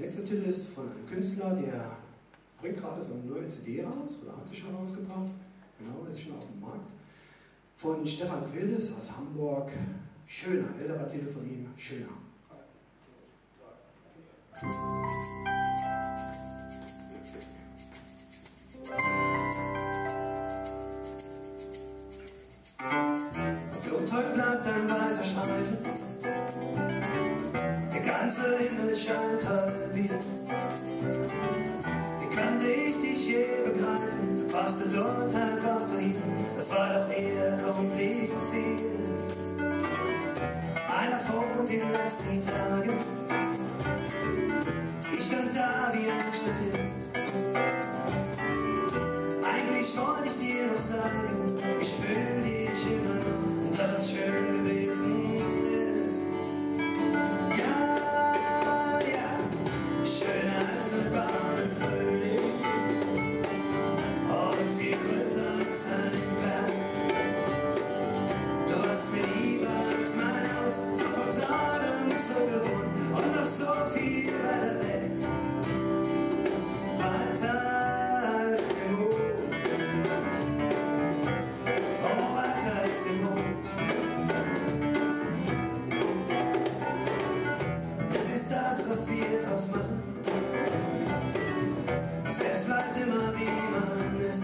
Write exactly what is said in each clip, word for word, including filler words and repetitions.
nächste Titel ist von einem Künstler, der bringt gerade so eine neue C D raus, oder hat sie schon rausgebracht, genau, ist schon auf dem Markt. Von Stefan Quildes aus Hamburg, Schöner, älterer Titel von ihm, Schöner. Im Flugzeug bleibt ein weißer Streifen, der ganze Himmel scheint halbiert. Wie konnte ich dich je begreifen? Warst du dort, halt warst du hier, das war doch eher kompliziert. Einer von den letzten Tagen, ich stand da wie ein Statist. Eigentlich wollte ich dir noch sagen, ich fühle dich immer noch und dass es schön gewesen ist. Ja, ja, schöner als ein Baum im Frühling und viel größer als ein Berg. Du hast mir lieber als mein Haus, so vertraut und so gewohnt und noch so viel weiter weg. Weiter als der Mond, oh weiter als der Mond. Es ist das, was wir draus machen. Selbst bleibt immer wie man ist.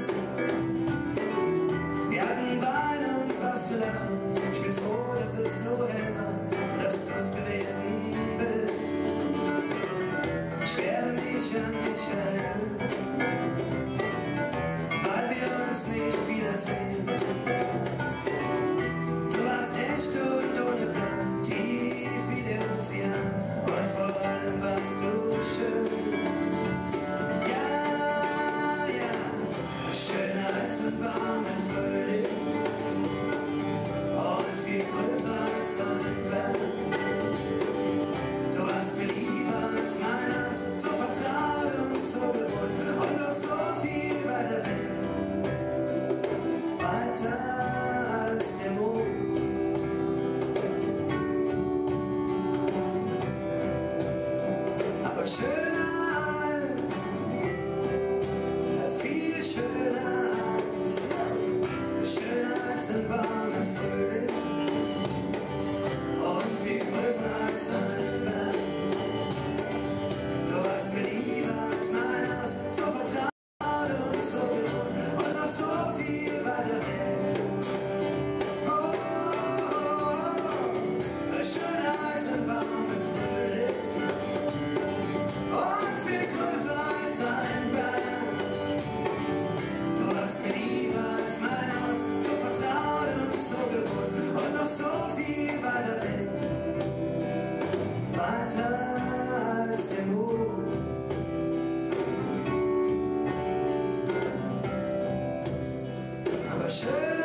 Wir hatten Weine und was zu lachen. Ich bin froh, dass es so hell war, dass du es gewesen bist. Ich werde mich an dich erinnern, weil wir uns nicht wiedersehen. Du warst echt und ohne Plan, tief wie der Ozean, und vor allem warst du schön. Ja, ja, schöner als ein Baum im Frühling und viel größer als ein Berg. Du warst mir lieber als meiner, so vertraut und so gewohnt und noch so viel weiter weg. Weiter als der Mond. Aber schöner als, ja, viel schöner als, schöner als ein Baum im Frühling und viel größer als ein Berg. Du warst mir lieber als mein Haus, so vertraut und so gewohnt und noch so viel weiter weg. Oh, oh, oh, schöner als ein Baum im Frühling und viel größer als ein Berg. Du warst mir lieber als mein Haus, so vertraut und so gewohnt und noch so viel weiter weg. Weiter als der Mond. Aber schön.